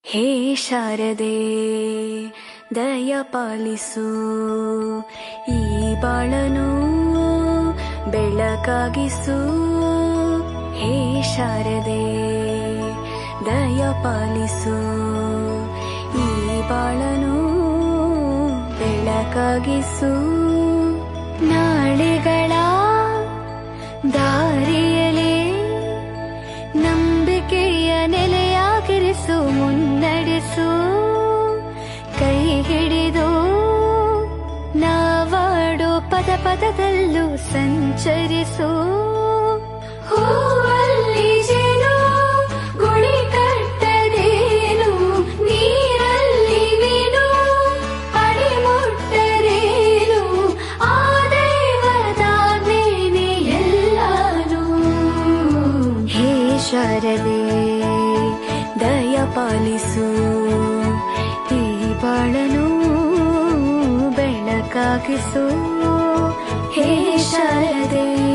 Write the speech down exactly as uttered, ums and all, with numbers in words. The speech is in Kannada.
ಹೇ ಶಾರದೆ ದಯ ಪಾಲಿಸು, ಈ ಬಾಳನು ಬೆಳಕಾಗಿಸು. ಹೇ ಶಾರದೆ ದಯ ಪಾಲಿಸು, ಈ ಬಾಳನು ಬೆಳಕಾಗಿಸು. ನಾಳೆಗಳ ದಾರಿಯಲೇ ನಂಬಿಕೆಯ ನೆಲೆಯಾಗಿರಿಸು, ಮುನ್ನಡೆಸು. ಕೈ ಹಿಡಿದು ನಾವಾಡೋ ಪದ ಪದದಲ್ಲೂ ಸಂಚರಿಸು. ಹೂವಲ್ಲಿ ಜೇನು ಗುಳಿ ಕಟ್ಟದೇನು, ನೀರಲ್ಲಿ ಮೀನು ಅಡಿ ಮುಟ್ಟರೇನು, ಆ ದೈವದಾಜ್ಞೆನೇ ಎಲ್ಲಾನು. ಹೇ ಶಾರದೆ ದಯ ಪಾಲಿಸು, ಈ ಬಾಳನು ಬೆಳಕಾಗಿಸು. ಹೇ ಶಾರದೆ